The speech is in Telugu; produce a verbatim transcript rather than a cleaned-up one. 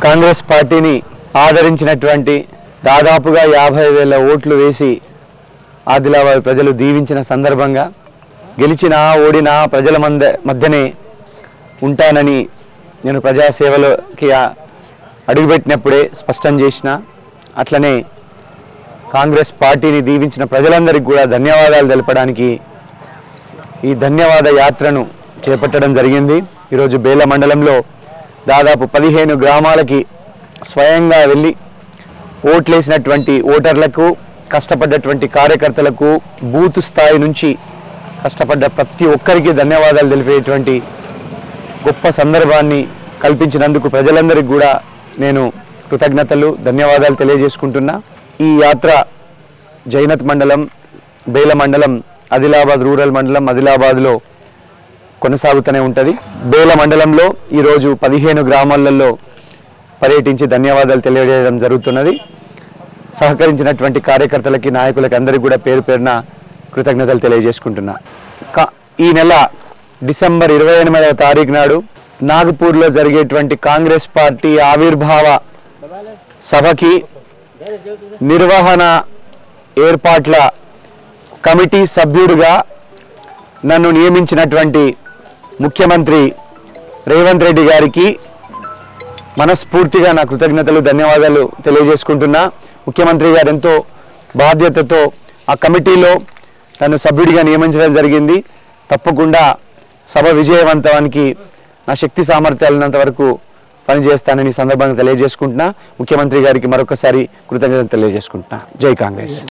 కాంగ్రెస్ పార్టీని ఆదరించినటువంటి దాదాపుగా యాభై వేల ఓట్లు వేసి ఆదిలాబాద్ ప్రజలు దీవించిన సందర్భంగా గెలిచిన ఓడిన ప్రజల మధ్య మధ్యనే ఉంటానని నేను ప్రజాసేవలోకి అడుగుపెట్టినప్పుడే స్పష్టం చేసిన. అట్లనే కాంగ్రెస్ పార్టీని దీవించిన ప్రజలందరికీ కూడా ధన్యవాదాలు తెలపడానికి ఈ ధన్యవాద యాత్రను చేపట్టడం జరిగింది. ఈరోజు బేల మండలంలో దాదాపు పదిహేను గ్రామాలకి స్వయంగా వెళ్ళి ఓట్లేసినటువంటి ఓటర్లకు, కష్టపడ్డటువంటి కార్యకర్తలకు, బూత్ స్థాయి నుంచి కష్టపడ్డ ప్రతి ఒక్కరికి ధన్యవాదాలు తెలిపేటువంటి గొప్ప సందర్భాన్ని కల్పించినందుకు ప్రజలందరికీ కూడా నేను కృతజ్ఞతలు, ధన్యవాదాలు తెలియజేసుకుంటున్నా. ఈ యాత్ర జైనత్ మండలం, బేల మండలం, ఆదిలాబాద్ రూరల్ మండలం ఆదిలాబాద్లో కొనసాగుతూనే ఉంటుంది. బేల మండలంలో ఈరోజు పదిహేను గ్రామాలలో పర్యటించి ధన్యవాదాలు తెలియజేయడం జరుగుతున్నది. సహకరించినటువంటి కార్యకర్తలకి, నాయకులకి అందరికీ కూడా పేరు పేరున కృతజ్ఞతలు తెలియజేసుకుంటున్నా. ఈ నెల డిసెంబర్ ఇరవై ఎనిమిదవ తారీఖు నాడు నాగపూర్లో జరిగేటువంటి కాంగ్రెస్ పార్టీ ఆవిర్భావ సభకి నిర్వహణ ఏర్పాట్ల కమిటీ సభ్యుడిగా నన్ను నియమించినటువంటి ముఖ్యమంత్రి రేవంత్ రెడ్డి గారికి మనస్ఫూర్తిగా నా కృతజ్ఞతలు, ధన్యవాదాలు తెలియజేసుకుంటున్నా. ముఖ్యమంత్రి గారు ఎంతో బాధ్యతతో ఆ కమిటీలో నన్ను సభ్యుడిగా నియమించడం జరిగింది. తప్పకుండా సభ విజయవంతానికి నా శక్తి సామర్థ్యాలన్నంత వరకు పనిచేస్తానని సందర్భంగా తెలియజేసుకుంటున్నా. ముఖ్యమంత్రి గారికి మరొకసారి కృతజ్ఞతలు తెలియజేసుకుంటున్నా. జై కాంగ్రెస్.